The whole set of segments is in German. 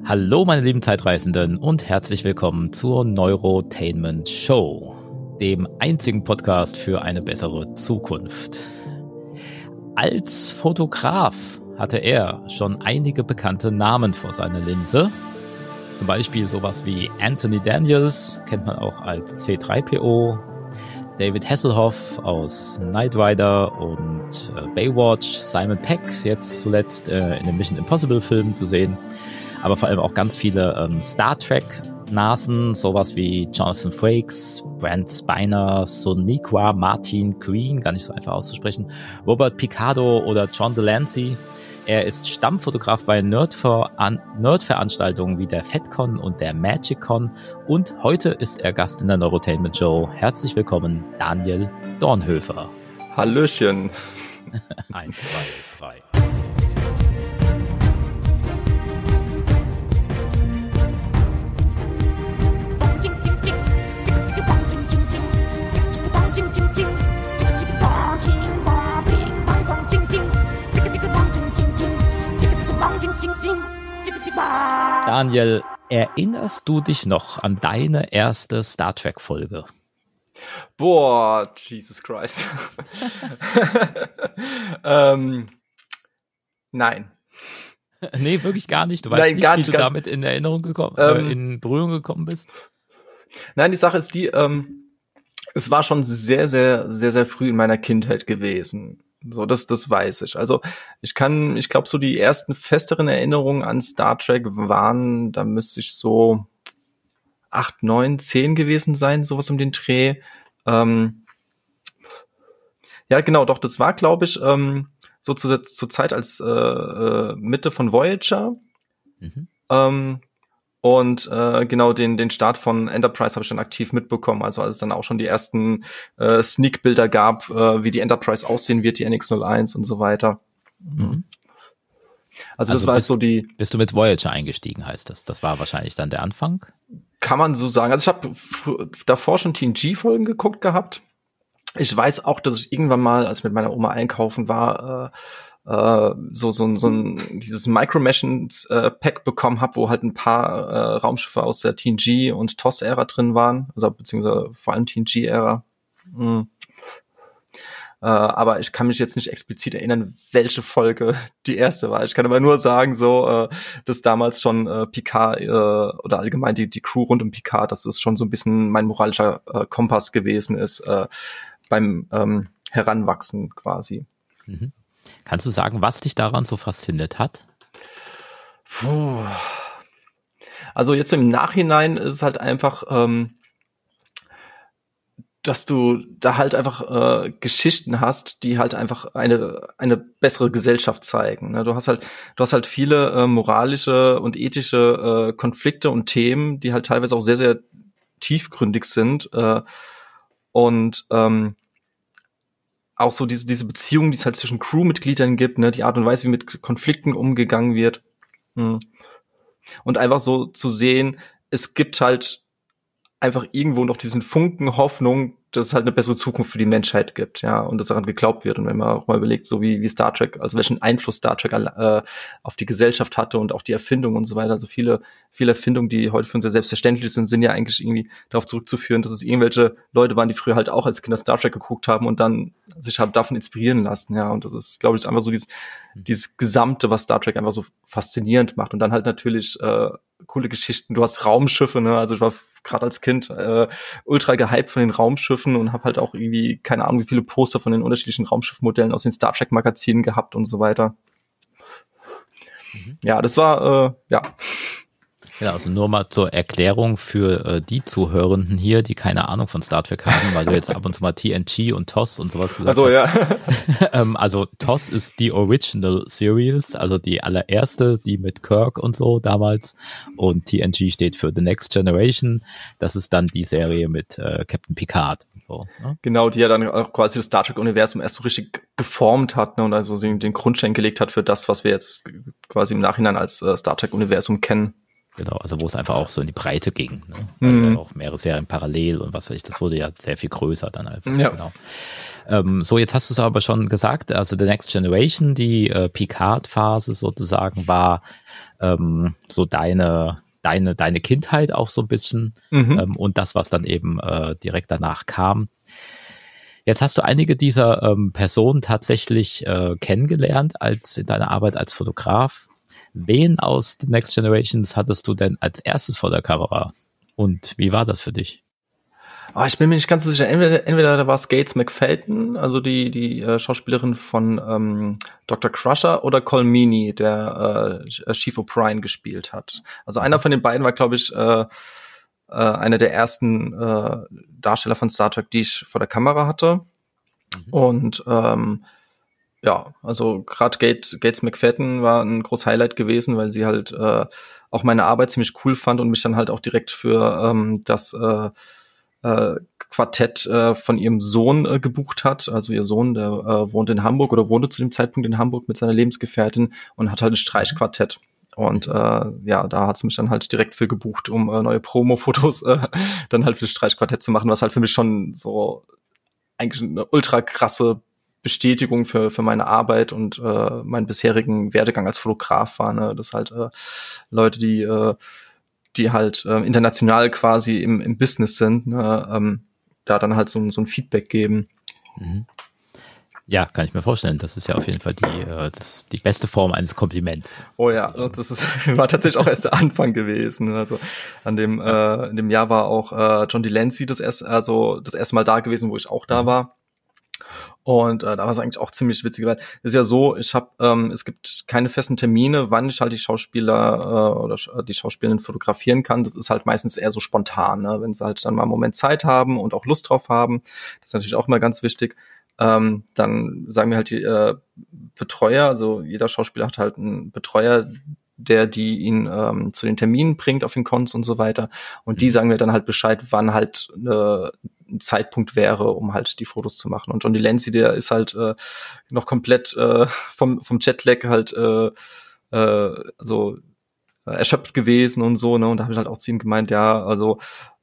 Hallo meine lieben Zeitreisenden und herzlich willkommen zur Neurotainment Show, dem einzigen Podcast für eine bessere Zukunft. Als Fotograf hatte er schon einige bekannte Namen vor seiner Linse. Zum Beispiel sowas wie Anthony Daniels, kennt man auch als C3PO, David Hasselhoff aus Knight Rider und Baywatch, Simon Pegg, jetzt zuletzt in dem Mission Impossible Film zu sehen, aber vor allem auch ganz viele Star Trek Nasen, sowas wie Jonathan Frakes, Brent Spiner, Sonequa Martin Green, gar nicht so einfach auszusprechen, Robert Picardo oder John Delancey. Er ist Stammfotograf bei Nerd-Veranstaltungen wie der FedCon und der MagicCon und heute ist er Gast in der Neurotainment Show. Herzlich willkommen, Daniel Dornhöfer. Hallöchen. 1, 2, 3. Daniel, erinnerst du dich noch an deine erste Star Trek-Folge? Boah, Jesus Christ. Nein. Nee, wirklich gar nicht. Du weißt nicht, wie du damit in Berührung gekommen bist? Nein, die Sache ist die, es war schon sehr, sehr, sehr, sehr früh in meiner Kindheit gewesen. So, das weiß ich. Also, ich glaube, so die ersten festeren Erinnerungen an Star Trek waren, da müsste ich so 8, 9, 10 gewesen sein, sowas um den Dreh. Ja, genau, doch, das war, glaube ich, so zur Zeit als Mitte von Voyager. Mhm. Und genau den Start von Enterprise habe ich dann aktiv mitbekommen, also als es dann auch schon die ersten Sneak-Bilder gab, wie die Enterprise aussehen wird, die NX-01 und so weiter. Mhm. Also das war so die... Bist du mit Voyager eingestiegen, heißt das? Das war wahrscheinlich dann der Anfang? Kann man so sagen. Also ich habe davor schon TNG-Folgen geguckt gehabt. Ich weiß auch, dass ich irgendwann mal, als ich mit meiner Oma einkaufen war, so ein dieses Micro-Machines-Pack bekommen habe, wo halt ein paar Raumschiffe aus der TNG und TOS-Ära drin waren, also beziehungsweise vor allem TNG-Ära. Aber ich kann mich jetzt nicht explizit erinnern, welche Folge die erste war. Ich kann aber nur sagen, so, dass damals schon Picard oder allgemein die Crew rund um Picard, dass es schon so ein bisschen mein moralischer Kompass gewesen ist beim Heranwachsen quasi. Mhm. Kannst du sagen, was dich daran so fasziniert hat? Also jetzt im Nachhinein ist es halt einfach, dass du da halt einfach Geschichten hast, die halt einfach eine bessere Gesellschaft zeigen. Ne? Du hast halt viele moralische und ethische Konflikte und Themen, die halt teilweise auch sehr, sehr tiefgründig sind und auch so diese Beziehung, die es halt zwischen Crewmitgliedern gibt, ne, die Art und Weise, wie mit Konflikten umgegangen wird. Und einfach so zu sehen, es gibt halt einfach irgendwo noch diesen Funken Hoffnung, dass es halt eine bessere Zukunft für die Menschheit gibt, ja, und dass daran geglaubt wird. Und wenn man auch mal überlegt, so wie Star Trek, also welchen Einfluss Star Trek auf die Gesellschaft hatte und auch die Erfindung und so weiter, also viele Erfindungen, die heute für uns sehr selbstverständlich sind ja eigentlich irgendwie darauf zurückzuführen, dass es irgendwelche Leute waren, die früher halt auch als Kinder Star Trek geguckt haben und dann sich haben davon inspirieren lassen, ja, und das ist, glaube ich, einfach so dieses Gesamte, was Star Trek einfach so faszinierend macht und dann halt natürlich coole Geschichten. Du hast Raumschiffe, ne, also ich war gerade als Kind ultra gehypt von den Raumschiffen und habe halt auch irgendwie, keine Ahnung, wie viele Poster von den unterschiedlichen Raumschiffmodellen aus den Star Trek Magazinen gehabt und so weiter. Ja, das war, ja. Ja, also nur mal zur Erklärung für die Zuhörenden hier, die keine Ahnung von Star Trek haben, weil du jetzt ab und zu mal TNG und TOS und sowas gesagt hast. Ja. Also TOS ist die Original Series, also die allererste, die mit Kirk und so damals, und TNG steht für The Next Generation. Das ist dann die Serie mit Captain Picard. So, ne? Genau, die ja dann auch quasi das Star Trek-Universum erst so richtig geformt hat, ne, und also den Grundstein gelegt hat für das, was wir jetzt quasi im Nachhinein als Star Trek-Universum kennen. Genau, also wo es einfach auch so in die Breite ging. Ne? Weil auch mehrere Serien parallel und was weiß ich, das wurde ja sehr viel größer dann einfach. Ja. Genau. So, jetzt hast du es aber schon gesagt, also The Next Generation, die Picard-Phase sozusagen war so deine Kindheit auch so ein bisschen und das, was dann eben direkt danach kam. Jetzt hast du einige dieser Personen tatsächlich kennengelernt in deiner Arbeit als Fotograf. Wen aus The Next Generations hattest du denn als erstes vor der Kamera? Und wie war das für dich? Oh, ich bin mir nicht ganz so sicher. Entweder da war es Gates McFadden, also die Schauspielerin von Dr. Crusher, oder Colm Meaney, der Chief O'Brien gespielt hat. Also einer von den beiden war, glaube ich, einer der ersten Darsteller von Star Trek, die ich vor der Kamera hatte. Und ja, also gerade Gates McFadden war ein großes Highlight gewesen, weil sie halt auch meine Arbeit ziemlich cool fand und mich dann halt auch direkt für das Quartett von ihrem Sohn gebucht hat. Also ihr Sohn, der wohnt in Hamburg oder wohnte zu dem Zeitpunkt in Hamburg mit seiner Lebensgefährtin und hat halt ein Streichquartett. Und ja, da hat's mich dann halt direkt für gebucht, um neue Promo-Fotos dann halt für das Streichquartett zu machen, was halt für mich schon so eigentlich eine ultra krasse Bestätigung für meine Arbeit und meinen bisherigen Werdegang als Fotograf war, ne? Das halt Leute, die halt international quasi im Business sind, ne? Da dann halt so ein Feedback geben. Mhm. Ja, kann ich mir vorstellen. Das ist ja auf jeden Fall die beste Form eines Kompliments. Oh ja, das war tatsächlich auch erst der Anfang gewesen. Also in dem Jahr war auch John Delancey das erste Mal da gewesen, wo ich auch da war. Und da war es eigentlich auch ziemlich witzig, weil es ist ja so, es gibt keine festen Termine, wann ich halt die Schauspieler oder die Schauspielerinnen fotografieren kann. Das ist halt meistens eher so spontan, ne? Wenn sie halt dann mal einen Moment Zeit haben und auch Lust drauf haben. Das ist natürlich auch immer ganz wichtig. Dann sagen wir halt die Betreuer, also jeder Schauspieler hat halt einen Betreuer, die ihn zu den Terminen bringt auf den Cons und so weiter. Und die sagen mir dann halt Bescheid, wann halt ein Zeitpunkt wäre, um halt die Fotos zu machen. Und John Delancey, der ist halt noch komplett vom Jetlag halt also erschöpft gewesen und so, ne? Und da habe ich halt auch zu ihm gemeint, ja, also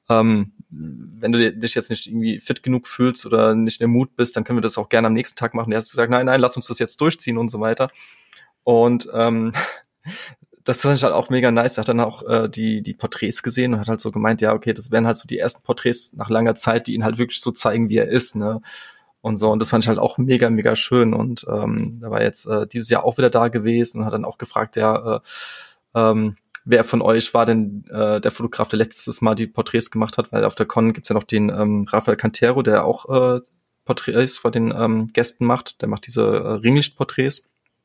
wenn du dich jetzt nicht irgendwie fit genug fühlst oder nicht in der Mut bist, dann können wir das auch gerne am nächsten Tag machen. Der hat gesagt, nein, lass uns das jetzt durchziehen und so weiter. Und das fand ich halt auch mega nice. Er hat dann auch die Porträts gesehen und hat halt so gemeint, ja, okay, das wären halt so die ersten Porträts nach langer Zeit, die ihn halt wirklich so zeigen, wie er ist, ne? Und so. Und das fand ich halt auch mega, mega schön. Und da war jetzt dieses Jahr auch wieder da gewesen und hat dann auch gefragt, ja, wer von euch war denn der Fotograf, der letztes Mal die Porträts gemacht hat? Weil auf der Con gibt's ja noch den Rafael Cantero, der auch Porträts vor den Gästen macht. Der macht diese Ringlichtporträts.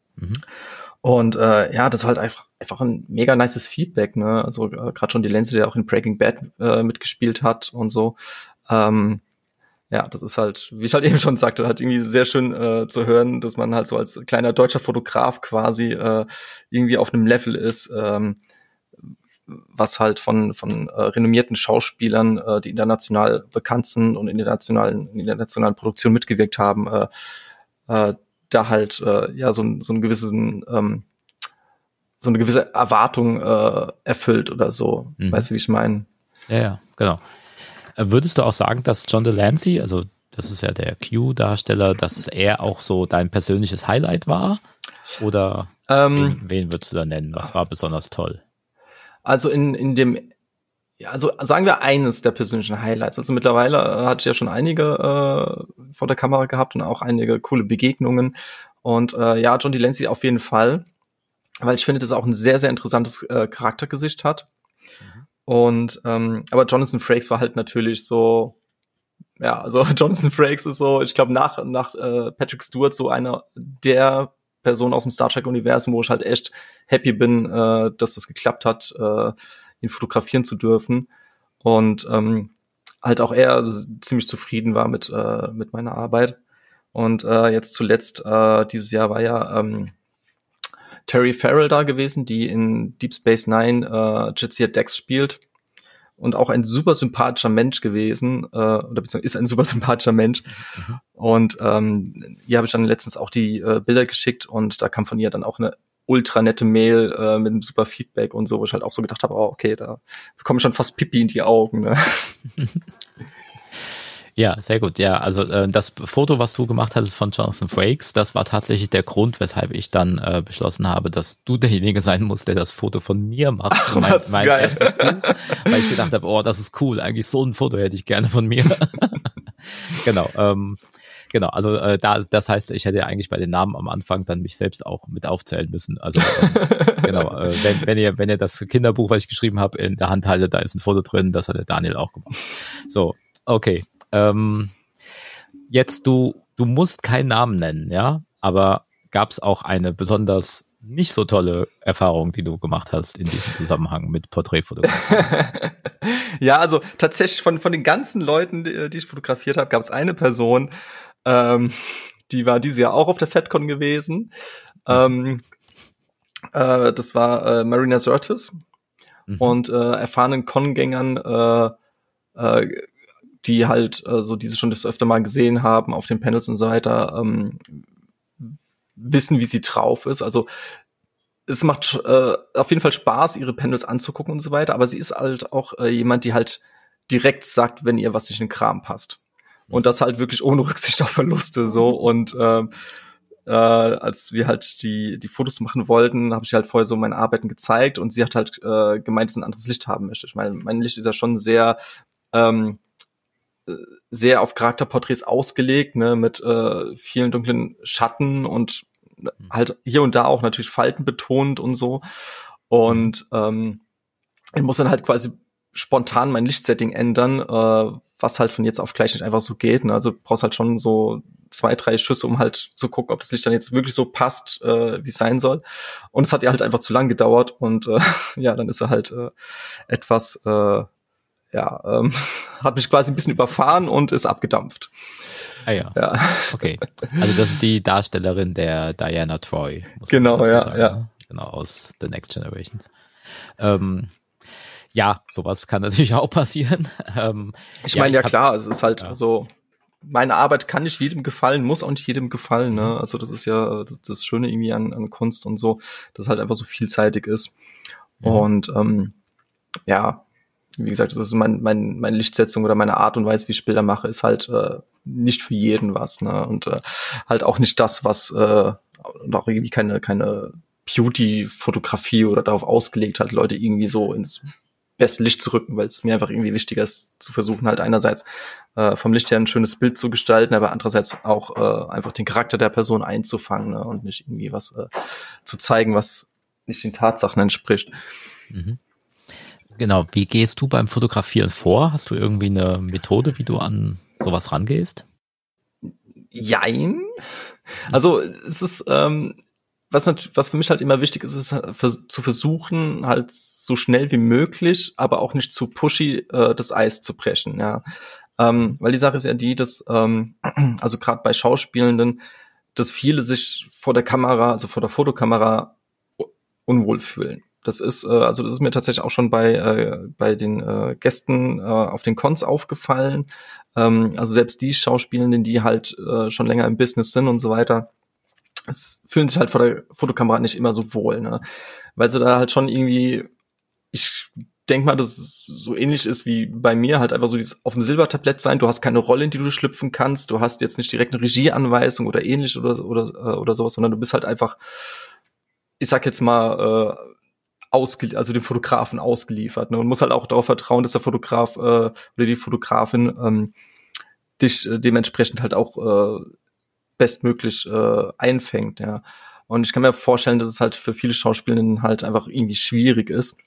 Und ja, das war halt einfach ein mega nices Feedback, ne? Also gerade schon die Lenze, der auch in Breaking Bad mitgespielt hat und so. Ja, das ist halt, wie ich halt eben schon sagte, halt irgendwie sehr schön zu hören, dass man halt so als kleiner deutscher Fotograf quasi irgendwie auf einem Level ist, was halt von renommierten Schauspielern, die international bekannt sind und in der internationalen Produktion mitgewirkt haben, da halt ja so eine gewisse Erwartung erfüllt oder so. Weißt du, wie ich meine? Ja, genau. Würdest du auch sagen, dass John Delancey, also das ist ja der Q-Darsteller, dass er auch so dein persönliches Highlight war? Oder wen würdest du da nennen? Was war besonders toll? Also also sagen wir eines der persönlichen Highlights. Also mittlerweile hatte ich ja schon einige vor der Kamera gehabt und auch einige coole Begegnungen. Und ja, John Delancey auf jeden Fall, weil ich finde, dass er auch ein sehr, sehr interessantes Charaktergesicht hat. Und aber Jonathan Frakes war halt natürlich so, ja, also Jonathan Frakes ist so, ich glaube nach Patrick Stewart so einer der Personen aus dem Star Trek-Universum, wo ich halt echt happy bin, dass das geklappt hat, ihn fotografieren zu dürfen. Und halt auch er ziemlich zufrieden war mit meiner Arbeit. Und jetzt zuletzt, dieses Jahr war ja Terry Farrell da gewesen, die in Deep Space Nine Jadzia Dax spielt. Und auch ein super sympathischer Mensch gewesen, oder beziehungsweise ist ein super sympathischer Mensch. Und hier habe ich dann letztens auch die Bilder geschickt und da kam von ihr dann auch eine ultra nette Mail mit einem super Feedback und so, wo ich halt auch so gedacht habe, oh, okay, da bekomme ich schon fast Pipi in die Augen. Ne? Ja, sehr gut. Ja, also das Foto, was du gemacht hattest von Jonathan Frakes, das war tatsächlich der Grund, weshalb ich dann beschlossen habe, dass du derjenige sein musst, der das Foto von mir macht. Ach, mein erstes Buch, weil ich gedacht habe, oh, das ist cool. Eigentlich so ein Foto hätte ich gerne von mir. Genau. Genau, also das heißt, ich hätte ja eigentlich bei den Namen am Anfang dann mich selbst auch mit aufzählen müssen. Also genau, wenn ihr das Kinderbuch, was ich geschrieben habe, in der Hand haltet, da ist ein Foto drin, das hat der Daniel auch gemacht. So, okay. Jetzt du musst keinen Namen nennen, ja, aber gab es auch eine besonders nicht so tolle Erfahrung, die du gemacht hast in diesem Zusammenhang mit Porträtfotografie? Ja, also tatsächlich von den ganzen Leuten, die ich fotografiert habe, gab es eine Person, die war dieses Jahr auch auf der FedCon gewesen. Das war Marina Sirtis und erfahrenen Con-Gängern, die halt so diese schon das öfter mal gesehen haben auf den Panels und so weiter, wissen, wie sie drauf ist. Also es macht auf jeden Fall Spaß, ihre Panels anzugucken und so weiter, aber sie ist halt auch jemand, die halt direkt sagt, wenn ihr was nicht in den Kram passt. Und das halt wirklich ohne Rücksicht auf Verluste so. Und als wir halt die Fotos machen wollten, habe ich halt vorher so meine Arbeiten gezeigt und sie hat halt gemeint, dass sie ein anderes Licht haben möchte. Ich meine, mein Licht ist ja schon sehr sehr auf Charakterporträts ausgelegt, ne, mit vielen dunklen Schatten und halt hier und da auch natürlich Falten betont und so. Und ich muss dann halt quasi spontan mein Lichtsetting ändern, was halt von jetzt auf gleich nicht einfach so geht. Ne? Also brauchst halt schon so 2, 3 Schüsse, um halt zu gucken, ob das Licht dann jetzt wirklich so passt, wie es sein soll. Und es hat ja halt einfach zu lang gedauert und ja, dann ist er halt etwas hat mich quasi ein bisschen überfahren und ist abgedampft. Ah ja. Okay. Also das ist die Darstellerin der Diana Troy. Genau, ja, sagen, ja. Ne? Genau, aus The Next Generations. Ja, sowas kann natürlich auch passieren. Ich meine, klar, es ist halt so, meine Arbeit kann nicht jedem gefallen, muss auch nicht jedem gefallen, ne? Also das ist ja das Schöne irgendwie an Kunst und so, dass es halt einfach so vielseitig ist. Und wie gesagt, das ist meine Lichtsetzung oder meine Art und Weise, wie ich Bilder mache, ist halt nicht für jeden was, ne? Und halt auch nicht das, was und auch irgendwie keine Beauty-Fotografie oder darauf ausgelegt hat, Leute irgendwie so ins beste Licht zu rücken, weil es mir einfach irgendwie wichtiger ist, zu versuchen, halt einerseits vom Licht her ein schönes Bild zu gestalten, aber andererseits auch einfach den Charakter der Person einzufangen, ne? Und nicht irgendwie was zu zeigen, was nicht den Tatsachen entspricht. Mhm. Genau, wie gehst du beim Fotografieren vor? Hast du irgendwie eine Methode, wie du an sowas rangehst? Jein. Also es ist, was für mich halt immer wichtig ist, ist zu versuchen, halt so schnell wie möglich, aber auch nicht zu pushy, das Eis zu brechen, ja. Weil die Sache ist ja die, dass, also gerade bei Schauspielenden, dass viele sich vor der Kamera, also vor der Fotokamera unwohl fühlen. Das ist mir tatsächlich auch schon bei den Gästen auf den Cons aufgefallen. Also selbst die Schauspielenden, die halt schon länger im Business sind und so weiter, es fühlen sich halt vor der Fotokamera nicht immer so wohl, ne? Weil sie da halt schon irgendwie, ich denke mal, dass es so ähnlich ist wie bei mir, halt einfach so dieses auf dem Silbertablett sein. Du hast keine Rolle, in die du schlüpfen kannst. Du hast jetzt nicht direkt eine Regieanweisung oder ähnlich oder sowas, sondern du bist halt einfach, ich sag jetzt mal, also dem Fotografen ausgeliefert, ne? Und muss halt auch darauf vertrauen, dass der Fotograf oder die Fotografin dich dementsprechend halt auch bestmöglich einfängt, ja. Und ich kann mir vorstellen, dass es halt für viele Schauspielerinnen halt einfach irgendwie schwierig ist.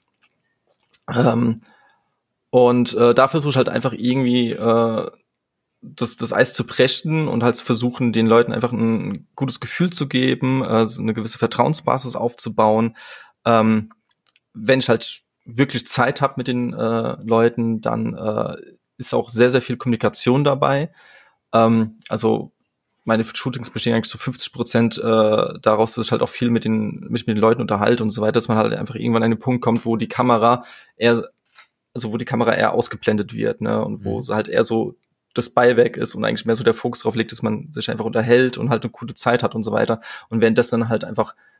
Und da versuche ich halt einfach irgendwie das Eis zu brechen und halt zu versuchen, den Leuten einfach ein gutes Gefühl zu geben, so eine gewisse Vertrauensbasis aufzubauen. Wenn ich halt wirklich Zeit habe mit den Leuten, dann ist auch sehr, sehr viel Kommunikation dabei. Also meine Shootings bestehen eigentlich zu 50% daraus, dass ich halt auch viel mit den Leuten unterhalte und so weiter, dass man halt einfach irgendwann an den Punkt kommt, wo die Kamera eher ausgeblendet wird, ne, und wo sie halt eher so das Beiwerk ist und eigentlich mehr so der Fokus drauf legt, dass man sich einfach unterhält und halt eine gute Zeit hat und so weiter. Und währenddessen dann halt einfach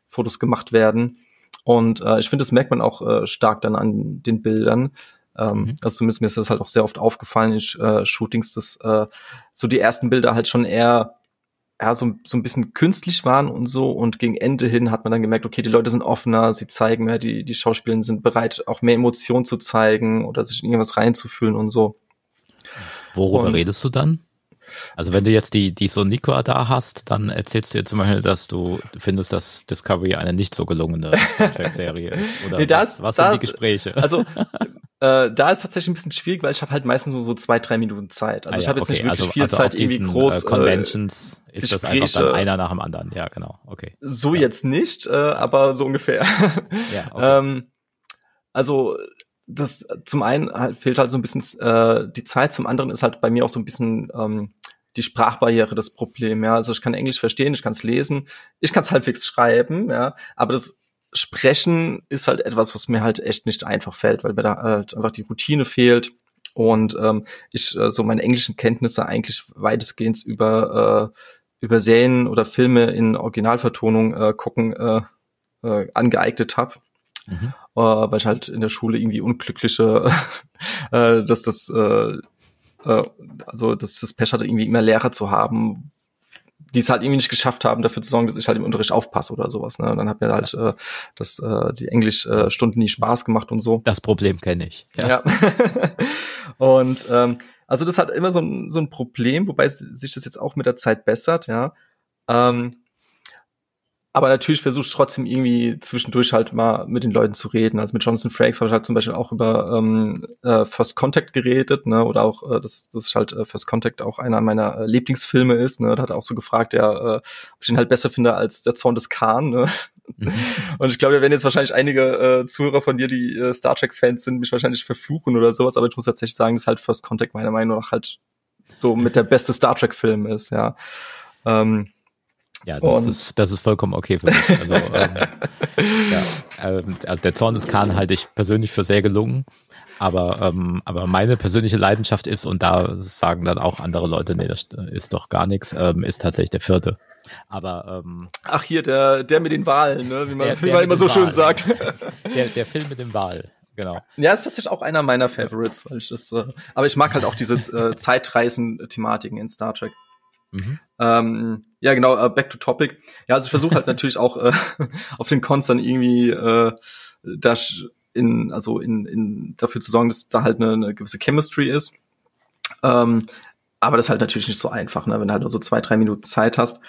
Fotos gemacht werden. Und ich finde, das merkt man auch stark dann an den Bildern. Also zumindest mir ist das halt auch sehr oft aufgefallen in Shootings, dass so die ersten Bilder halt schon eher so ein bisschen künstlich waren und so, und gegen Ende hin hat man dann gemerkt, okay, die Leute sind offener, sie zeigen mehr, die Schauspieler sind bereit, auch mehr Emotionen zu zeigen oder sich in irgendwas reinzufühlen und so. Worüber redest du dann? Also wenn du jetzt die Sonequa da hast, dann erzählst du jetzt zum Beispiel, dass du findest, dass Discovery eine nicht so gelungene Star Trek-Serie ist. Oder nee, was sind die Gespräche? Also da ist tatsächlich ein bisschen schwierig, weil ich habe halt meistens nur so 2-3 Minuten Zeit. Also ich habe jetzt nicht wirklich viel Zeit, irgendwie groß Conventions ist Gespräche, das einfach dann einer nach dem anderen. Ja, genau. Okay. So jetzt nicht, aber so ungefähr. Ja, okay. Also das zum einen halt fehlt halt so ein bisschen die Zeit, zum anderen ist halt bei mir auch so ein bisschen die Sprachbarriere das Problem. Ja, also ich kann Englisch verstehen, ich kann es lesen, ich kann es halbwegs schreiben, ja, aber das Sprechen ist halt etwas, was mir halt echt nicht einfach fällt, weil mir da halt einfach die Routine fehlt und ich so meine englischen Kenntnisse eigentlich weitestgehend über Serien oder Filme in Originalvertonung gucken angeeignet habe. Weil ich halt in der Schule irgendwie unglückliche, dass das Pech hatte, irgendwie immer Lehrer zu haben, die es halt irgendwie nicht geschafft haben, dafür zu sorgen, dass ich halt im Unterricht aufpasse oder sowas. Ne? Und dann hat mir halt die Englischstunden nie Spaß gemacht und so. Das Problem kenne ich. Ja. Und also das hat immer so ein Problem, wobei sich das jetzt auch mit der Zeit bessert, ja. Aber natürlich versuche ich trotzdem irgendwie zwischendurch halt mal mit den Leuten zu reden. Also mit Jonathan Frakes habe ich halt zum Beispiel auch über First Contact geredet, ne, oder auch, dass halt First Contact auch einer meiner Lieblingsfilme ist, ne, da hat er auch so gefragt, ob ich ihn halt besser finde als Der Zorn des Khan, ne. Und ich glaube, da werden jetzt wahrscheinlich einige Zuhörer von dir, die Star Trek-Fans sind, mich wahrscheinlich verfluchen oder sowas, aber ich muss tatsächlich sagen, dass halt First Contact meiner Meinung nach halt so mit der beste Star Trek-Film ist, ja. Ja, das ist vollkommen okay für mich. Also, also Der Zorn des Khan halte ich persönlich für sehr gelungen, aber meine persönliche Leidenschaft ist, und da sagen dann auch andere Leute, nee, das ist doch gar nichts, ist tatsächlich der 4. Aber ach, hier, der mit den Walen, ne? Wie man immer so schön sagt. Der Film mit dem Wal. Genau. Ja, ist tatsächlich auch einer meiner Favorites, weil ich das, aber ich mag halt auch diese Zeitreisen-Thematiken in Star Trek. Ja, genau, back to topic. Ja, also ich versuche halt natürlich auch auf den Cons dann irgendwie dafür zu sorgen, dass da halt eine gewisse Chemistry ist. Aber das ist halt natürlich nicht so einfach, ne, wenn du halt nur so 2-3 Minuten Zeit hast.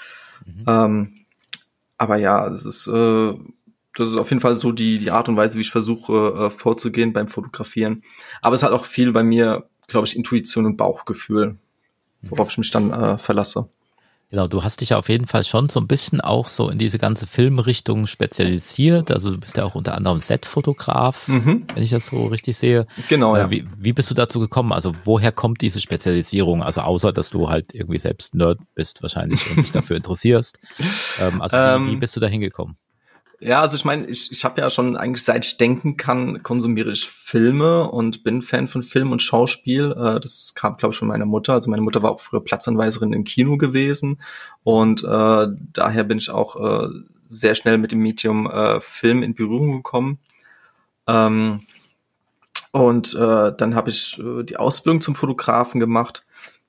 Aber ja, das ist auf jeden Fall so die Art und Weise, wie ich versuche vorzugehen beim Fotografieren. Aber es hat auch viel bei mir, glaube ich, Intuition und Bauchgefühl, worauf ich mich dann verlasse. Genau, du hast dich ja auf jeden Fall schon so ein bisschen auch so in diese ganze Filmrichtung spezialisiert. Also du bist ja auch unter anderem Set-Fotograf, wenn ich das so richtig sehe. Genau, ja. Wie bist du dazu gekommen? Also woher kommt diese Spezialisierung? Also außer, dass du halt irgendwie selbst Nerd bist wahrscheinlich und dich dafür interessierst. Also wie bist du da hingekommen? Ja, also ich meine, ich habe ja schon eigentlich, seit ich denken kann, konsumiere ich Filme und bin Fan von Film und Schauspiel. Das kam, glaube ich, von meiner Mutter. Also meine Mutter war auch früher Platzanweiserin im Kino gewesen und daher bin ich auch sehr schnell mit dem Medium Film in Berührung gekommen. Und dann habe ich die Ausbildung zum Fotografen gemacht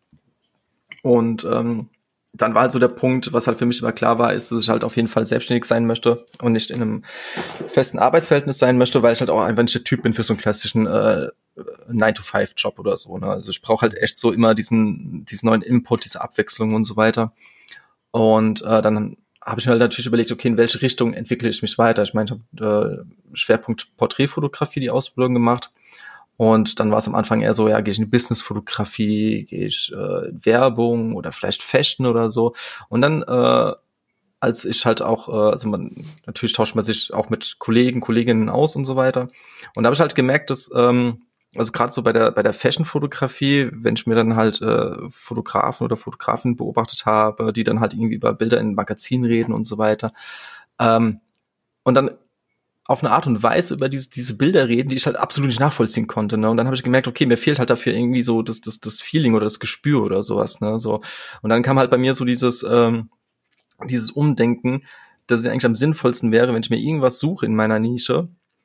und dann war halt so der Punkt, was halt für mich immer klar war, ist, dass ich halt auf jeden Fall selbstständig sein möchte und nicht in einem festen Arbeitsverhältnis sein möchte, weil ich halt auch einfach nicht der Typ bin für so einen klassischen 9-to-5-Job oder so. Ne? Also ich brauche halt echt so immer diesen neuen Input, diese Abwechslung und so weiter. Und dann habe ich mir halt natürlich überlegt, okay, in welche Richtung entwickle ich mich weiter? Ich meine, ich habe Schwerpunkt Porträtfotografie die Ausbildung gemacht. Und dann war es am Anfang eher so, ja, gehe ich in die Businessfotografie, gehe ich in Werbung oder vielleicht Fashion oder so. Und dann, als ich halt auch, natürlich tauscht man sich auch mit Kolleginnen aus und so weiter. Und da habe ich halt gemerkt, dass, also gerade so bei der Fashion-Fotografie, wenn ich mir dann halt Fotografen oder Fotografinnen beobachtet habe, die dann halt irgendwie über Bilder in Magazinen reden und so weiter. Und dann auf eine Art und Weise über diese Bilder reden, die ich halt absolut nicht nachvollziehen konnte, ne? Und dann habe ich gemerkt, okay, mir fehlt halt dafür irgendwie so das Feeling oder das Gespür oder sowas, ne? So. Und dann kam halt bei mir so dieses Umdenken, dass es eigentlich am sinnvollsten wäre, wenn ich mir irgendwas suche in meiner Nische,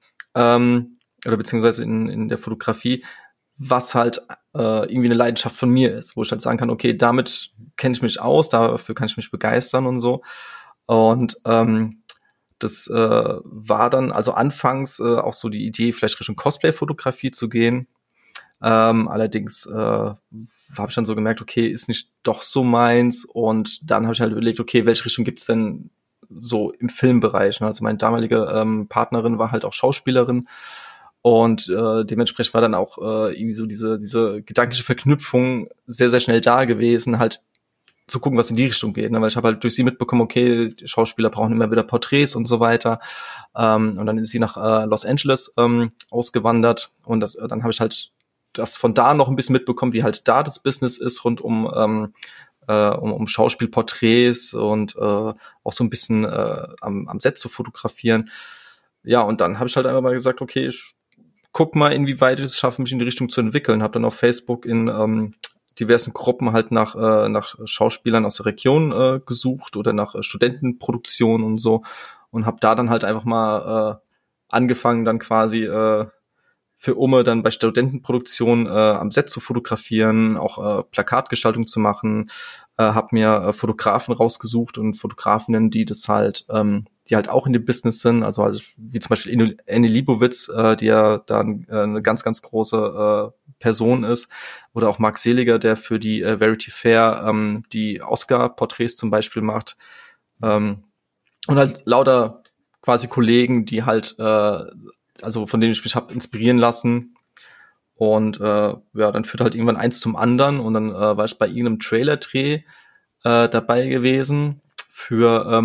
oder beziehungsweise in der Fotografie, was halt irgendwie eine Leidenschaft von mir ist, wo ich halt sagen kann, okay, damit kenne ich mich aus, dafür kann ich mich begeistern und so. Und das war dann also anfangs auch so die Idee, vielleicht Richtung Cosplay-Fotografie zu gehen. Allerdings habe ich dann so gemerkt, okay, ist nicht doch so meins. Und dann habe ich halt überlegt, okay, welche Richtung gibt's denn so im Filmbereich? Also meine damalige Partnerin war halt auch Schauspielerin. Und dementsprechend war dann auch irgendwie so diese gedankliche Verknüpfung sehr, sehr schnell da gewesen, halt zu gucken, was in die Richtung geht. Ne? Weil ich habe halt durch sie mitbekommen, okay, die Schauspieler brauchen immer wieder Porträts und so weiter. Und dann ist sie nach Los Angeles ausgewandert. Und dann habe ich halt das von da noch ein bisschen mitbekommen, wie halt da das Business ist rund um Schauspielporträts und auch so ein bisschen am Set zu fotografieren. Ja, und dann habe ich halt einfach mal gesagt, okay, ich guck mal, inwieweit ich es schaffe, mich in die Richtung zu entwickeln. Habe dann auf Facebook in diversen Gruppen halt nach Schauspielern aus der Region gesucht oder nach Studentenproduktionen und so und habe da dann halt einfach mal angefangen, dann quasi für Umme dann bei Studentenproduktionen am Set zu fotografieren, auch Plakatgestaltung zu machen, habe mir Fotografen rausgesucht und Fotografinnen, die das halt die halt auch in dem Business sind, also wie zum Beispiel Annie Leibovitz, die ja dann eine ganz, ganz große Person ist, oder auch Marc Seliger, der für die Vanity Fair die Oscar-Porträts zum Beispiel macht, und halt lauter quasi Kollegen, die halt, also von denen ich mich habe inspirieren lassen. Und ja, dann führt halt irgendwann eins zum anderen und dann war ich bei irgendeinem Trailer-Dreh dabei gewesen für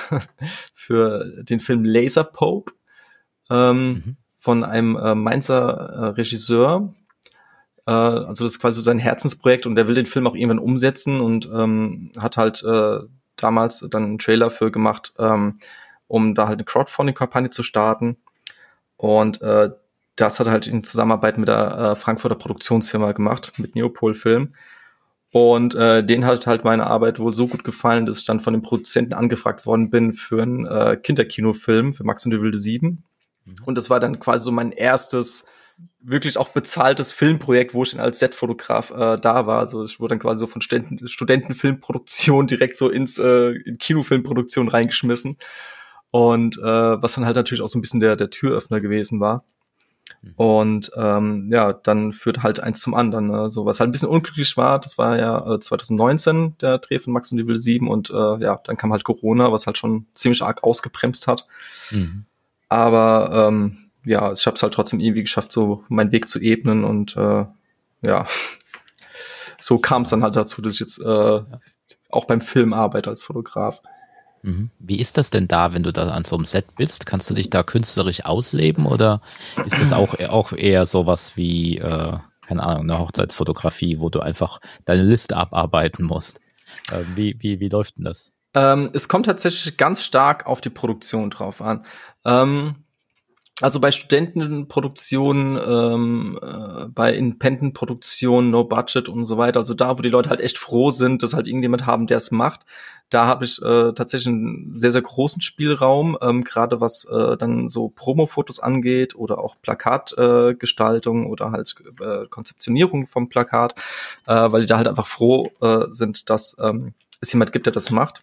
für den Film Laser Pope von einem Mainzer Regisseur. Also das ist quasi so sein Herzensprojekt und der will den Film auch irgendwann umsetzen und hat halt damals dann einen Trailer für gemacht, um da halt eine Crowdfunding-Kampagne zu starten. Und das hat er halt in Zusammenarbeit mit der Frankfurter Produktionsfirma gemacht, mit Neopol Film. Und denen hat halt meine Arbeit wohl so gut gefallen, dass ich dann von den Produzenten angefragt worden bin für einen Kinderkinofilm für Max und die wilde 7. Und das war dann quasi so mein erstes wirklich auch bezahltes Filmprojekt, wo ich dann als Setfotograf da war. Also ich wurde dann quasi so von Studentenfilmproduktion direkt so in Kinofilmproduktion reingeschmissen. Und was dann halt natürlich auch so ein bisschen der Türöffner gewesen war. Und ja, dann führt halt eins zum anderen. Ne? So, was halt ein bisschen unglücklich war, das war ja 2019 der Dreh von Max und die wilde 7 und ja, dann kam halt Corona, was halt schon ziemlich arg ausgebremst hat. Aber ja, ich habe es halt trotzdem irgendwie geschafft, so meinen Weg zu ebnen und ja, so kam es dann halt dazu, dass ich jetzt auch beim Film arbeite als Fotograf. Wie ist das denn da, wenn du da an so einem Set bist? Kannst du dich da künstlerisch ausleben oder ist das auch eher sowas wie, keine Ahnung, eine Hochzeitsfotografie, wo du einfach deine Liste abarbeiten musst? Wie läuft denn das? Es kommt tatsächlich ganz stark auf die Produktion drauf an. Also bei Studentenproduktionen, bei Independent-Produktionen, No Budget und so weiter, also da, wo die Leute halt echt froh sind, dass halt irgendjemand haben, der es macht, da habe ich tatsächlich einen sehr, sehr großen Spielraum, gerade was dann so Promo-Fotos angeht oder auch Plakatgestaltung oder halt Konzeptionierung vom Plakat, weil die da halt einfach froh sind, dass es jemand gibt, der das macht.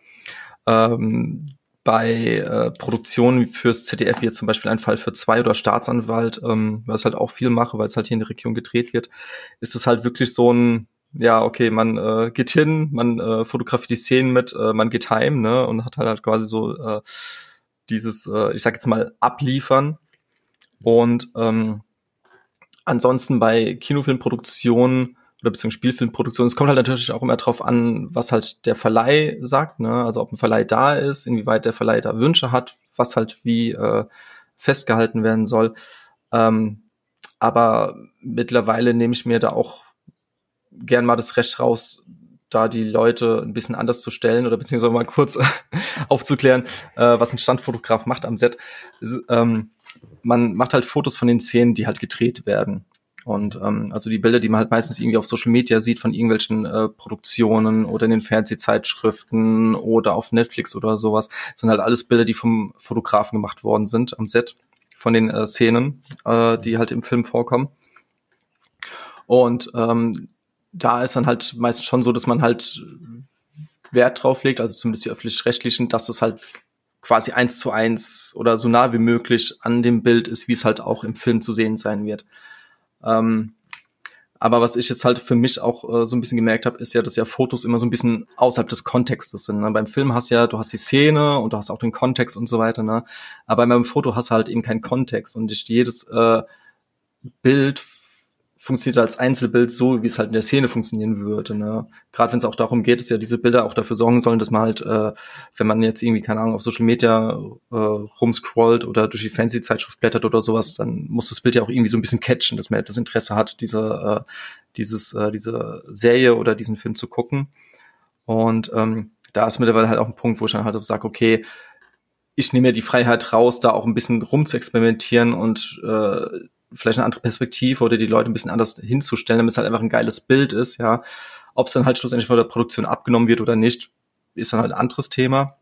Bei Produktionen fürs ZDF, wie jetzt zum Beispiel ein Fall für 2 oder Staatsanwalt, was halt auch viel mache, weil es halt hier in der Region gedreht wird, ist es halt wirklich so ein, ja, okay, man geht hin, man fotografiert die Szenen mit, man geht heim, ne, und hat halt quasi so dieses, ich sag jetzt mal, Abliefern. Und ansonsten bei Kinofilmproduktionen oder beziehungsweise Spielfilmproduktion. Es kommt halt natürlich auch immer drauf an, was halt der Verleih sagt, ne? Also ob ein Verleih da ist, inwieweit der Verleih da Wünsche hat, was halt wie festgehalten werden soll. Aber mittlerweile nehme ich mir da auch gern mal das Recht raus, da die Leute ein bisschen anders zu stellen oder beziehungsweise mal kurz aufzuklären, was ein Standfotograf macht am Set. Man macht halt Fotos von den Szenen, die halt gedreht werden. Und also die Bilder, die man halt meistens irgendwie auf Social Media sieht von irgendwelchen Produktionen oder in den Fernsehzeitschriften oder auf Netflix oder sowas, sind halt alles Bilder, die vom Fotografen gemacht worden sind am Set von den Szenen, die halt im Film vorkommen. Und da ist dann halt meistens schon so, dass man halt Wert drauf legt, also zumindest die öffentlich-rechtlichen, dass es halt quasi 1:1 oder so nah wie möglich an dem Bild ist, wie es halt auch im Film zu sehen sein wird. Aber was ich jetzt halt für mich auch so ein bisschen gemerkt habe, ist ja, dass ja Fotos immer so ein bisschen außerhalb des Kontextes sind. Ne? Beim Film du hast die Szene und du hast auch den Kontext und so weiter. Ne? Aber beim Foto hast du halt eben keinen Kontext und jedes Bild funktioniert als Einzelbild so, wie es halt in der Szene funktionieren würde. Ne? Gerade wenn es auch darum geht, dass ja diese Bilder auch dafür sorgen sollen, dass man halt, wenn man jetzt irgendwie, keine Ahnung, auf Social Media rumscrollt oder durch die Fancy-Zeitschrift blättert oder sowas, dann muss das Bild ja auch irgendwie so ein bisschen catchen, dass man das Interesse hat, diese Serie oder diesen Film zu gucken. Und da ist mittlerweile halt auch ein Punkt, wo ich dann halt so sage, okay, ich nehme mir die Freiheit raus, da auch ein bisschen rum zu experimentieren und vielleicht eine andere Perspektive oder die Leute ein bisschen anders hinzustellen, damit es halt einfach ein geiles Bild ist, ja. Ob es dann halt schlussendlich von der Produktion abgenommen wird oder nicht, ist dann halt ein anderes Thema.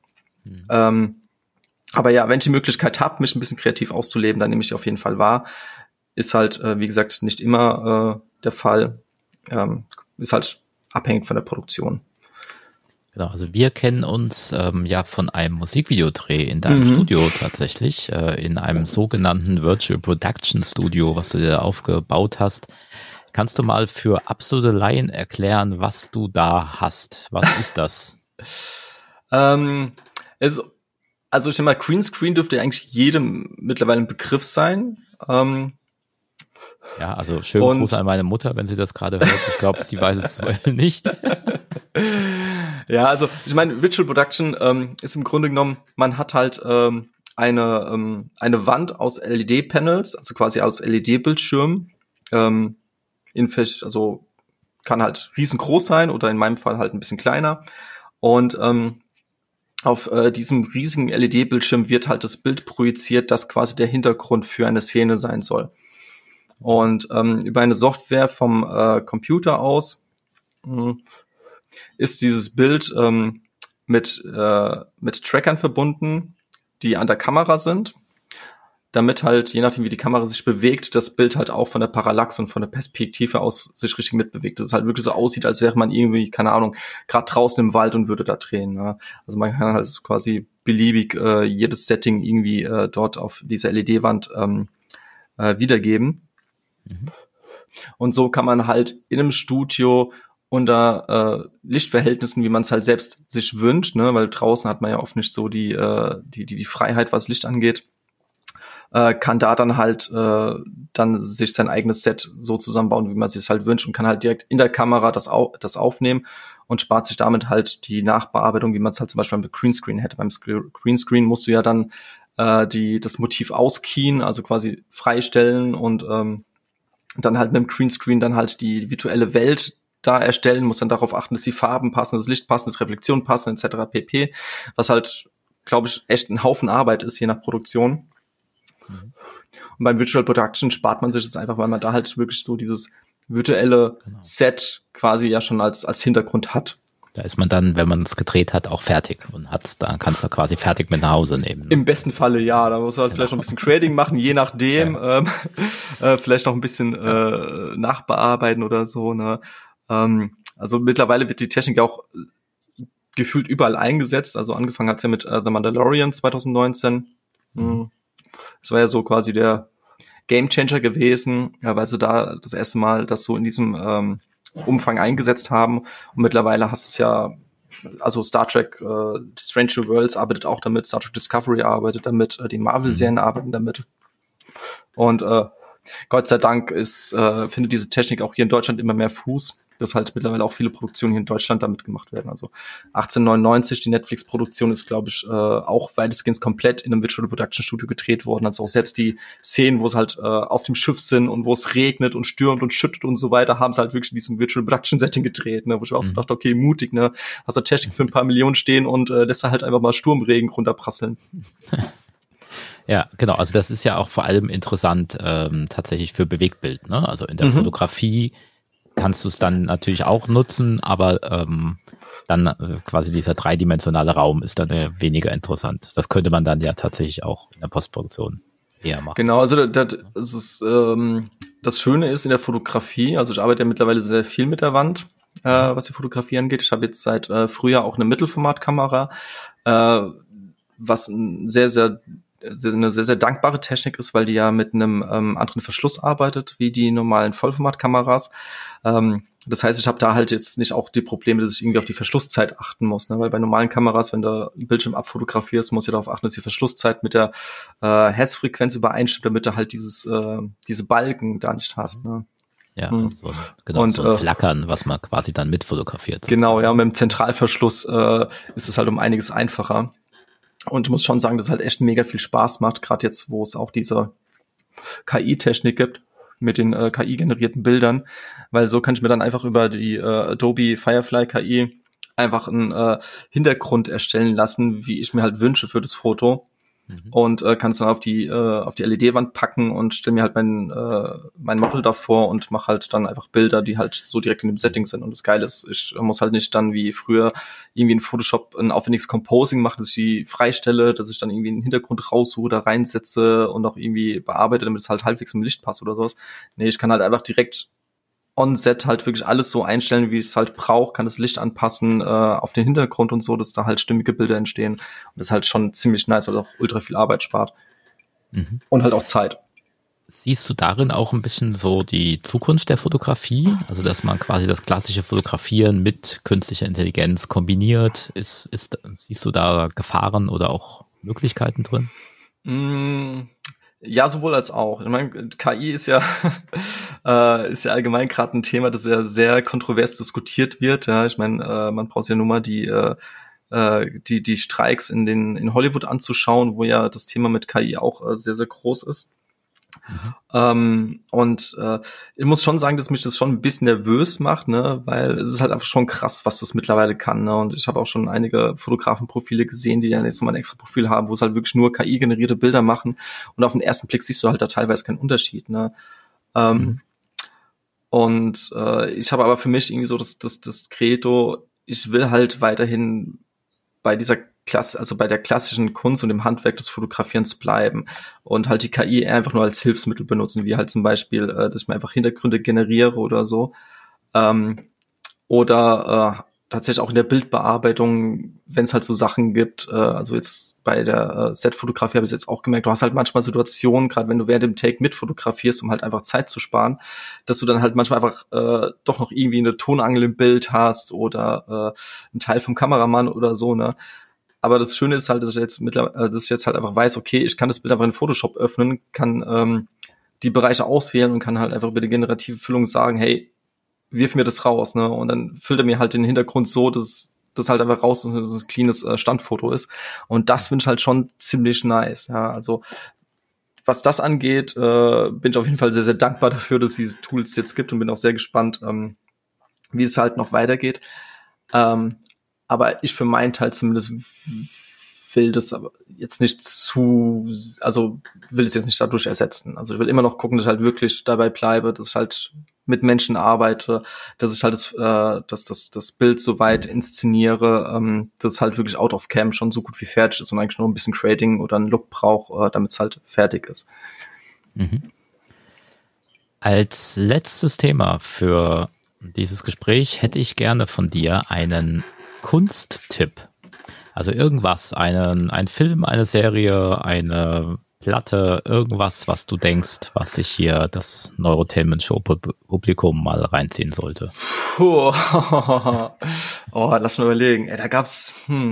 Aber ja, wenn ich die Möglichkeit habe, mich ein bisschen kreativ auszuleben, dann nehme ich die auf jeden Fall wahr. Ist halt, wie gesagt, nicht immer der Fall. Ist halt abhängig von der Produktion. Genau, also wir kennen uns ja von einem Musikvideodreh in deinem Studio tatsächlich, in einem sogenannten Virtual Production Studio, was du dir aufgebaut hast. Kannst du mal für absolute Laien erklären, was du da hast? Was ist das? Also ich denke mal, Greenscreen dürfte eigentlich jedem mittlerweile ein Begriff sein. Ja, also schönen Gruß an meine Mutter, wenn sie das gerade hört. Ich glaube, sie weiß es nicht. Ja, also ich meine, Virtual Production ist im Grunde genommen, man hat halt eine Wand aus LED-Panels, also quasi aus LED-Bildschirmen, also kann halt riesengroß sein oder in meinem Fall halt ein bisschen kleiner. Und auf diesem riesigen LED-Bildschirm wird halt das Bild projiziert, das quasi der Hintergrund für eine Szene sein soll. Und über eine Software vom Computer aus ist dieses Bild mit Trackern verbunden, die an der Kamera sind, damit halt, je nachdem wie die Kamera sich bewegt, das Bild halt auch von der Parallaxe und von der Perspektive aus sich richtig mitbewegt. Dass es halt wirklich so aussieht, als wäre man irgendwie, keine Ahnung, gerade draußen im Wald und würde da drehen. Ne? Also man kann halt quasi beliebig jedes Setting irgendwie dort auf dieser LED-Wand wiedergeben. Und so kann man halt in einem Studio unter Lichtverhältnissen, wie man es halt selbst sich wünscht, ne, weil draußen hat man ja oft nicht so die Freiheit, was Licht angeht, kann da dann halt dann sich sein eigenes Set so zusammenbauen, wie man es sich halt wünscht und kann halt direkt in der Kamera das aufnehmen und spart sich damit halt die Nachbearbeitung, wie man es halt zum Beispiel beim Greenscreen hätte. Beim Greenscreen musst du ja dann das Motiv auskien, also quasi freistellen und dann halt mit dem Greenscreen dann halt die virtuelle Welt da erstellen, muss dann darauf achten, dass die Farben passen, das Licht passen, dass Reflexionen passen, etc. pp. Was halt, glaube ich, echt ein Haufen Arbeit ist, je nach Produktion. Und beim Virtual Production spart man sich das einfach, weil man da halt wirklich so dieses virtuelle Set quasi ja schon als Hintergrund hat. Da ist man dann, wenn man es gedreht hat, auch fertig und dann kannst du quasi fertig mit nach Hause nehmen. Im besten Falle ja, da muss man halt vielleicht noch ein bisschen Grading machen, je nachdem, vielleicht noch ein bisschen nachbearbeiten oder so. Ne? Also mittlerweile wird die Technik ja auch gefühlt überall eingesetzt. Also angefangen hat's ja mit The Mandalorian 2019. Das war ja so quasi der Gamechanger gewesen, ja, weil sie da das erste Mal das so in diesem Umfang eingesetzt haben. Und mittlerweile hast du es ja, also Star Trek Strange New Worlds arbeitet auch damit, Star Trek Discovery arbeitet damit, die Marvel-Serien arbeiten damit. Und Gott sei Dank findet diese Technik auch hier in Deutschland immer mehr Fuß, dass halt mittlerweile auch viele Produktionen hier in Deutschland damit gemacht werden. Also 1899, die Netflix-Produktion ist, glaube ich, auch weitestgehend komplett in einem Virtual Production Studio gedreht worden. Also auch selbst die Szenen, wo es halt auf dem Schiff sind und wo es regnet und stürmt und schüttet und so weiter, haben sie halt wirklich in diesem Virtual Production Setting gedreht, ne? Wo ich auch so dachte, okay, mutig, ne? Hast du Technik für ein paar Millionen stehen und lässt da halt einfach mal Sturmregen runterprasseln. Ja, genau. Also das ist ja auch vor allem interessant tatsächlich für Bewegtbild. Ne? Also in der Fotografie kannst du es dann natürlich auch nutzen, aber dann quasi dieser dreidimensionale Raum ist dann weniger interessant. Das könnte man dann ja tatsächlich auch in der Postproduktion eher machen. Genau, also das Schöne ist in der Fotografie, also ich arbeite ja mittlerweile sehr viel mit der Wand, was die Fotografie angeht. Ich habe jetzt seit Frühjahr auch eine Mittelformatkamera, was eine sehr, sehr dankbare Technik ist, weil die ja mit einem anderen Verschluss arbeitet, wie die normalen Vollformatkameras. Das heißt, ich habe da halt jetzt nicht auch die Probleme, dass ich irgendwie auf die Verschlusszeit achten muss, ne? Weil bei normalen Kameras, wenn du einen Bildschirm abfotografierst, muss ich darauf achten, dass die Verschlusszeit mit der Herzfrequenz übereinstimmt, damit du halt diese Balken da nicht hast. Ne? Ja, Hm. so Und ein Flackern, was man quasi dann mitfotografiert. genau, ja, mit dem Zentralverschluss ist es halt um einiges einfacher. Und ich muss schon sagen, dass es halt echt mega viel Spaß macht, gerade jetzt, wo es auch diese KI-Technik gibt mit den KI-generierten Bildern, weil so kann ich mir dann einfach über die Adobe Firefly KI einfach einen Hintergrund erstellen lassen, wie ich mir halt wünsche für das Foto. Und kann es dann auf die LED-Wand packen und stelle mir halt mein Model davor und mache halt dann einfach Bilder, die halt so direkt in dem Setting sind. Und das Geile ist, ich muss halt nicht dann wie früher irgendwie in Photoshop ein aufwendiges Composing machen, dass ich die freistelle, dass ich dann irgendwie einen Hintergrund raussuche, da reinsetze und auch irgendwie bearbeite, damit es halt halbwegs im Licht passt oder sowas. Nee, ich kann halt einfach direkt on-set halt wirklich alles so einstellen, wie ich es halt brauche, kann das Licht anpassen auf den Hintergrund und so, dass da halt stimmige Bilder entstehen. Und das ist halt schon ziemlich nice, weil es auch ultra viel Arbeit spart. Und halt auch Zeit. Siehst du darin auch ein bisschen so die Zukunft der Fotografie? Also, dass man quasi das klassische Fotografieren mit künstlicher Intelligenz kombiniert? Siehst du da Gefahren oder auch Möglichkeiten drin? Ja, sowohl als auch. Ich meine, KI ist ja ist ja allgemein gerade ein Thema, das ja sehr kontrovers diskutiert wird. Ja, ich meine, man braucht ja nur mal die Streiks in Hollywood anzuschauen, wo ja das Thema mit KI auch sehr, sehr groß ist. Ich muss schon sagen, dass mich das schon ein bisschen nervös macht, ne, weil es ist halt einfach schon krass, was das mittlerweile kann, ne, und ich habe auch schon einige Fotografenprofile gesehen, die ja jetzt nochmal ein extra Profil haben, wo es halt wirklich nur KI-generierte Bilder machen und auf den ersten Blick siehst du halt da teilweise keinen Unterschied, ne. Ich habe aber für mich irgendwie so das Credo, ich will halt weiterhin bei dieser Klasse, also bei der klassischen Kunst und dem Handwerk des Fotografierens bleiben und halt die KI einfach nur als Hilfsmittel benutzen, wie halt zum Beispiel, dass ich mir einfach Hintergründe generiere oder so. Tatsächlich auch in der Bildbearbeitung, wenn es halt so Sachen gibt, also jetzt bei der Set-Fotografie habe ich jetzt auch gemerkt, du hast halt manchmal Situationen, gerade wenn du während dem Take mitfotografierst, um halt einfach Zeit zu sparen, dass du dann halt manchmal einfach doch noch irgendwie eine Tonangel im Bild hast oder ein Teil vom Kameramann oder so, ne? Aber das Schöne ist halt, dass ich jetzt halt einfach weiß, okay, ich kann das Bild einfach in Photoshop öffnen, kann die Bereiche auswählen und kann halt einfach über die generative Füllung sagen, hey, wirf mir das raus, ne? Und dann füllt er mir halt den Hintergrund so, dass das halt einfach raus ist, dass es ein cleanes Standfoto ist. Und das finde ich halt schon ziemlich nice. Ja, also was das angeht, bin ich auf jeden Fall sehr, sehr dankbar dafür, dass es diese Tools jetzt gibt und bin auch sehr gespannt, wie es halt noch weitergeht. Aber ich für meinen Teil zumindest will das aber jetzt nicht will es jetzt nicht dadurch ersetzen. Also ich will immer noch gucken, dass ich halt wirklich dabei bleibe, dass ich halt mit Menschen arbeite, dass ich halt das Bild so weit inszeniere, dass es halt wirklich out of cam schon so gut wie fertig ist und eigentlich nur ein bisschen Creating oder einen Look braucht, damit es halt fertig ist. Als letztes Thema für dieses Gespräch hätte ich gerne von dir einen Kunsttipp. Also irgendwas, ein Film, eine Serie, eine Platte, irgendwas, was du denkst, was sich hier das Neurotainment Show Publikum mal reinziehen sollte. Oh, lass mal überlegen. Da gab's,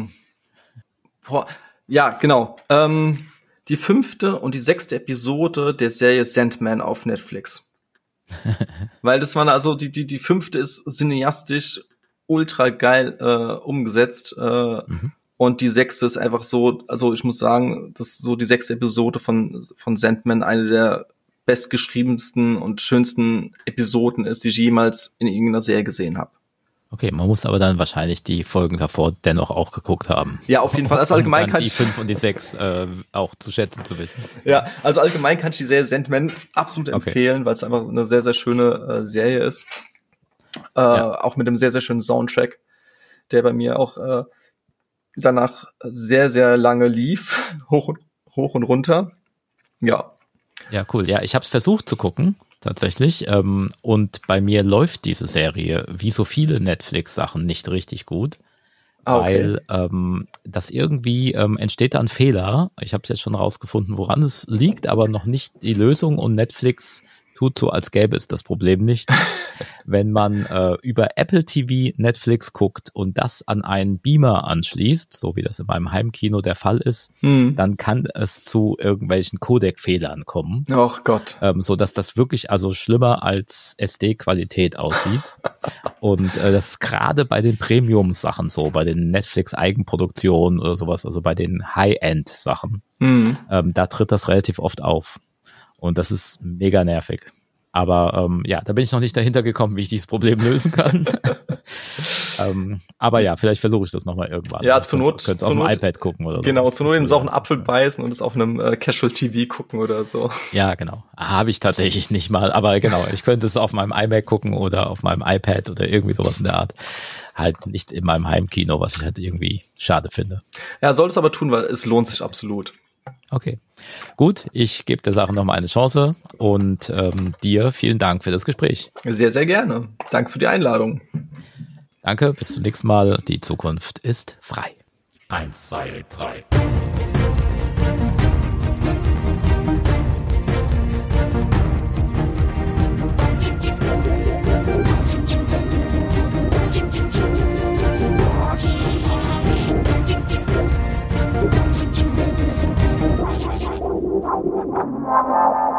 ja, genau. Die 5. und die 6. Episode der Serie Sandman auf Netflix. Weil das waren also, die 5. ist cineastisch ultra geil umgesetzt. Und die 6. ist einfach so, also ich muss sagen, dass so die 6. Episode von Sandman eine der bestgeschriebensten und schönsten Episoden ist, die ich jemals in irgendeiner Serie gesehen habe. Okay, man muss aber dann wahrscheinlich die Folgen davor dennoch auch geguckt haben. Ja, auf jeden Fall. Also allgemein kann die 5 und die 6 auch zu schätzen zu wissen. Ja, also allgemein kann ich die Serie Sandman absolut empfehlen, weil es einfach eine sehr, sehr schöne Serie ist. Auch mit einem sehr, sehr schönen Soundtrack, der bei mir auch danach sehr, sehr lange lief. Hoch und runter. Ja. Ja, cool. Ja, ich habe es versucht zu gucken. Tatsächlich. Und bei mir läuft diese Serie, wie so viele Netflix-Sachen, nicht richtig gut, weil das irgendwie entsteht da ein Fehler. Ich habe es jetzt schon rausgefunden, woran es liegt, aber noch nicht die Lösung, und Netflix tut so, als gäbe es das Problem nicht. Wenn man über Apple TV Netflix guckt und das an einen Beamer anschließt, so wie das in meinem Heimkino der Fall ist, dann kann es zu irgendwelchen Codec-Fehlern kommen. Ach Gott. So dass das wirklich also schlimmer als SD-Qualität aussieht. Und das ist gerade bei den Premium-Sachen so, bei den Netflix-Eigenproduktionen oder sowas, also bei den High-End-Sachen, da tritt das relativ oft auf. Und das ist mega nervig. Aber da bin ich noch nicht dahinter gekommen, wie ich dieses Problem lösen kann. Aber ja, vielleicht versuche ich das nochmal irgendwann. Ja, zur Not. Könnt ihr auf dem iPad gucken oder so. Genau, zur Not in den sauren Apfel beißen und es auf einem Casual TV gucken oder so. Ja, genau. Habe ich tatsächlich nicht mal. Aber genau, ich könnte es auf meinem iMac gucken oder auf meinem iPad oder irgendwie sowas in der Art. Halt nicht in meinem Heimkino, was ich halt irgendwie schade finde. Ja, soll es aber tun, weil es lohnt sich absolut. Okay, gut, ich gebe der Sache nochmal eine Chance und dir vielen Dank für das Gespräch. Sehr, sehr gerne. Danke für die Einladung. Danke, bis zum nächsten Mal. Die Zukunft ist frei. 1, 2, 3. Wow.